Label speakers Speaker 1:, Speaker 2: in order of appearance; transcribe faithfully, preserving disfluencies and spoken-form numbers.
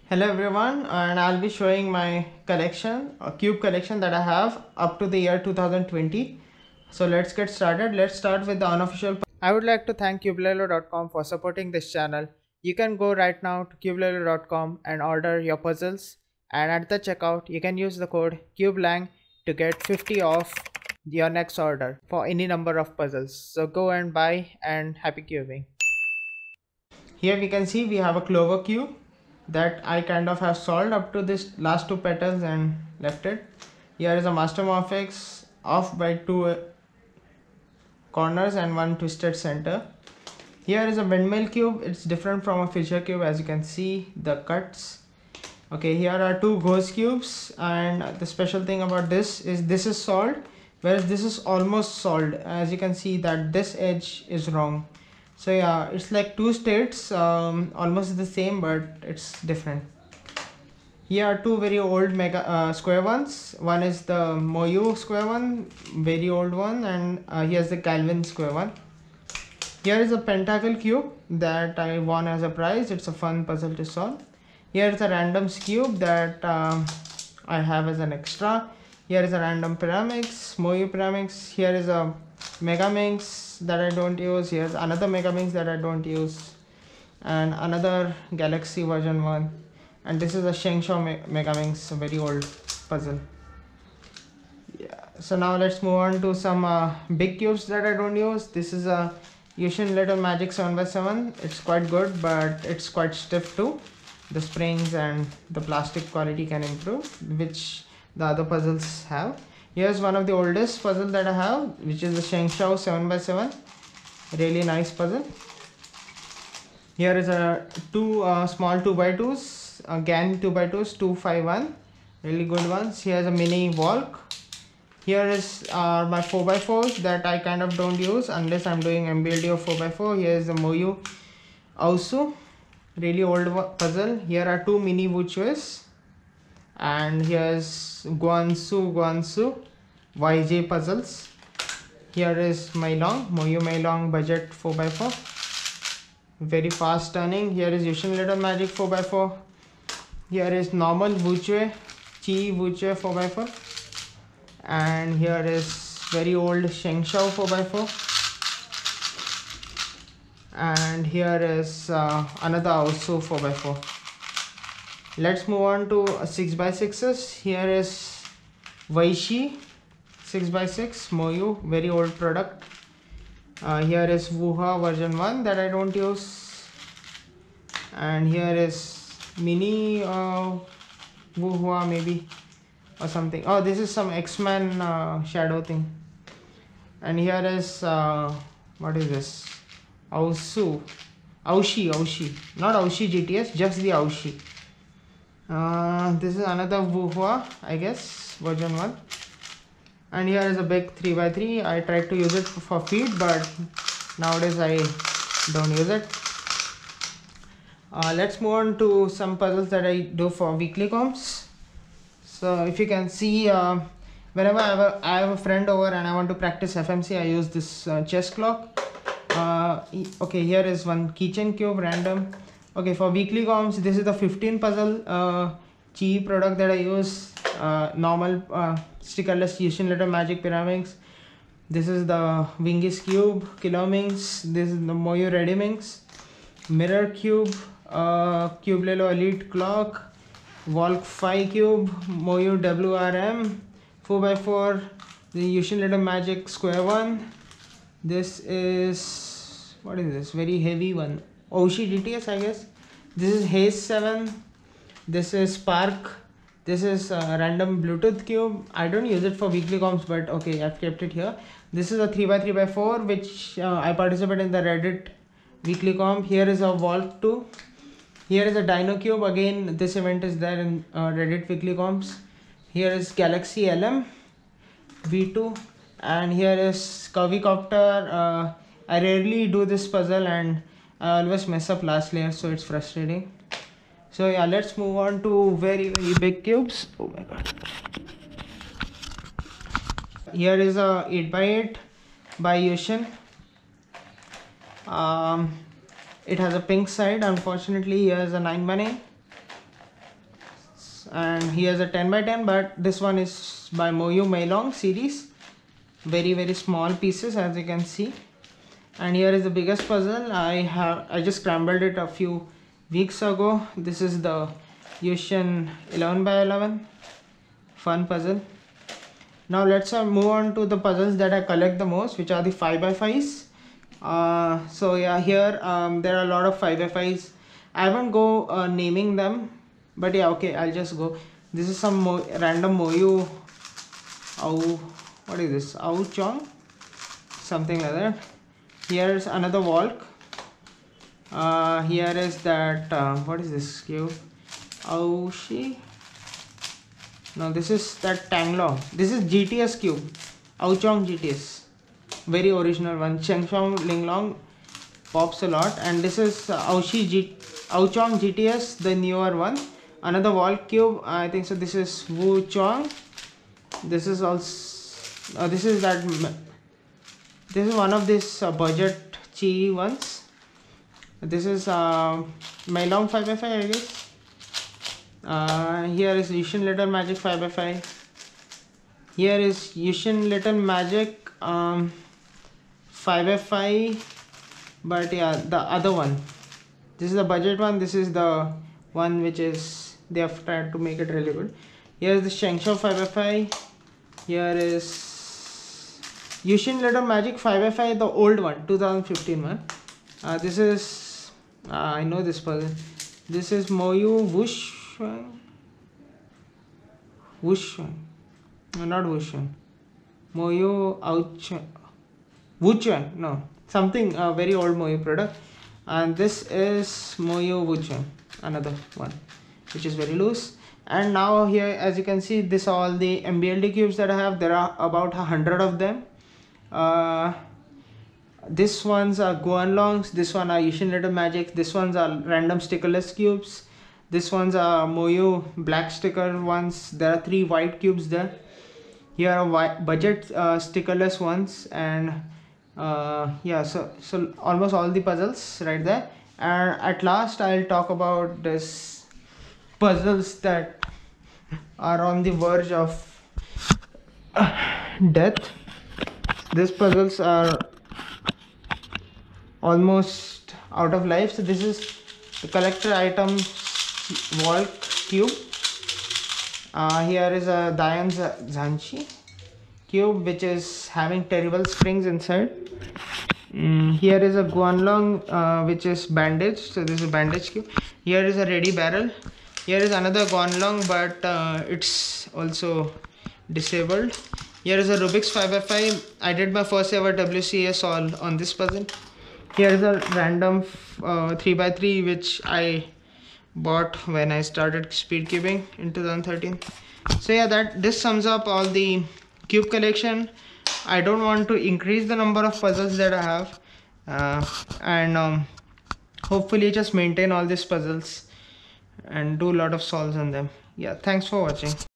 Speaker 1: Hello everyone, and I'll be showing my collection, a cube collection that I have up to the year two thousand twenty. So let's get started. Let's start with the unofficial. I would like to thank cubelelo dot com for supporting this channel. You can go right now to cubelelo dot com and order your puzzles, and at the checkout you can use the code CubeLang to get fifty off your next order for any number of puzzles. So go and buy, and happy cubing. Here we can see we have a clover cube that I kind of have solved up to this last two petals and left it. Here is a Master Morphics off by two uh, corners and one twisted center. Here is a windmill cube. It's different from a Fisher cube, as you can see the cuts. Okay, here are two ghost cubes, and the special thing about this is this is solved, whereas this is almost solved. As you can see that this edge is wrong. So yeah, it's like two states, um, almost the same, but it's different. Here are two very old mega uh, square ones. One is the Moyu square one, very old one, and uh, here's the Calvin square one. Here is a pentacle cube that I won as a prize. It's a fun puzzle to solve. Here is a randoms cube that uh, I have as an extra. Here is a random pyramids, Moyu pyramids. Here is a Megaminx that I don't use. Here's another Megaminx that I don't use, and another Galaxy version one. And this is a Shengshou Me Megaminx, a very old puzzle. Yeah. So now let's move on to some uh, big cubes that I don't use. This is a Yushin Little Magic seven by seven. It's quite good, but it's quite stiff too. The springs and the plastic quality can improve, which the other puzzles have. Here's one of the oldest puzzle that I have, which is the Shengshou seven by seven. Really nice puzzle. Here is a two uh, small two by twos, again two by twos, two five one, really good ones. Here's a mini walk. Here is uh, my four by fours that I kind of don't use unless I'm doing M B L D of four by four. Here is the Moyu Aosu, really old puzzle. Here are two mini Wuchues. And here's Guansu Guansu Y J puzzles. Here is Mailong, Moyu Mailong budget four by four. Very fast turning. Here is Yushin Little Magic four by four. Here is normal Wuchue, Chi Wuchue four by four. And here is very old Shengshou four by four. And here is uh, another Aosu four by four. Let's move on to six by sixes. Here is Weishi six by six Moyu, very old product. Uh, here is Wuha version one that I don't use. And here is mini uh, Wuhua maybe or something. Oh, this is some X-Men uh, shadow thing. And here is uh, what is this? Aosu, Aoshi, Aoshi, not Aoshi G T S, just the Aoshi. Uh, this is another Wuhua, I guess, version one. And here is a big three by three. I tried to use it for feed, but nowadays I don't use it. Uh, let's move on to some puzzles that I do for weekly comps. So if you can see, uh, whenever I have, a, I have a friend over and I want to practice F M C, I use this uh, chess clock. Uh, okay, here is one keychain cube random. Okay, for weekly comps, this is the fifteen puzzle uh, Chi product that I use. Uh, normal uh, stickerless Yushin Little Magic Pyramids. This is the Wingis Cube, Kilominx. This is the Moyu Readiminx. Mirror Cube, uh, Cubelelo Elite Clock. Volk five Cube, Moyu W R M. four by four, the Yushin Little Magic Square one. This is, what is this? Very heavy one. Oshi G T S, I guess. This is Haze seven. This is Spark. This is a random Bluetooth cube. I don't use it for weekly comps, but okay, I've kept it here. This is a three by three by four, which uh, I participate in the Reddit weekly comp. Here is a Vault two. Here is a Dino Cube. Again, this event is there in uh, Reddit weekly comps. Here is Galaxy L M V two. And here is Curvicopter. Uh, I rarely do this puzzle and I always mess up last layer, so it's frustrating. So yeah, let's move on to very very big cubes. Oh my god. Here is a eight by eight by Yushin. Um, it has a pink side. Unfortunately, here is a nine by nine. and he has a ten by ten, but this one is by Moyu Meilong series. Very very small pieces, as you can see. And here is the biggest puzzle. I have I just scrambled it a few weeks ago. This is the Yushin eleven by eleven fun puzzle. Now let's uh, move on to the puzzles that I collect the most, which are the five by fives. Uh, so yeah, here um, there are a lot of five by fives. I won't go uh, naming them, but yeah, okay, I'll just go. This is some Mo random Moyu. Oh, what is this? Ao Chong, something like that. Here's another Walk. Uh, here is that uh, what is this cube? Aoshi. No, this is that Tanglong. This is G T S cube. Ao Chong G T S. Very original one. Chengshong Linglong pops a lot. And this is uh, Aoshi G Ao Chong G T S, the newer one. Another wall cube. I think so. This is Wu Chong. This is also. Uh, this is that. This is one of these uh, budget chi ones. This is uh, Meilong five by five, I guess. Uh, here is Yushin Little Magic five by five. Here is Yushin Little Magic um, five by five, but yeah, the other one. This is the budget one. This is the one which is they have tried to make it really good. Here is the Shengsho five by five. Here is Yushin Little Magic five by five, the old one, two thousand fifteen one. Uh, this is uh, I know this person. This is Moyu Wush. Wushun, no, not Wushun. Moyu Ouch, Wuchun, no, something a uh, very old Moyu product. And this is Moyu Wuchun, another one, which is very loose. And now here, as you can see, this are all the M B L D cubes that I have. There are about a hundred of them. Uh, this ones are Guanlongs. This one are Yushin Little Magic. This ones are random stickerless cubes. This one's are Moyu black sticker ones. There are three white cubes there. Here are white budget uh, stickerless ones, and uh, yeah, so so almost all the puzzles right there. And at last, I'll talk about this puzzles that are on the verge of death. These puzzles are almost out of life. So this is the collector items Walk cube. Uh, here is a Dayan Zanchi cube, which is having terrible springs inside. Mm, here is a Guanlong, uh, which is bandaged. So this is a bandage cube. Here is a ready barrel. Here is another Guanlong, but uh, it's also disabled. Here is a Rubik's five by five. I did my first ever W C S all on this puzzle. Here is a random uh, three by three, which I bought when I started speed cubing in two thousand thirteen. So yeah, that this sums up all the cube collection. I don't want to increase the number of puzzles that I have, uh, and um, hopefully just maintain all these puzzles and do a lot of solves on them. Yeah, thanks for watching.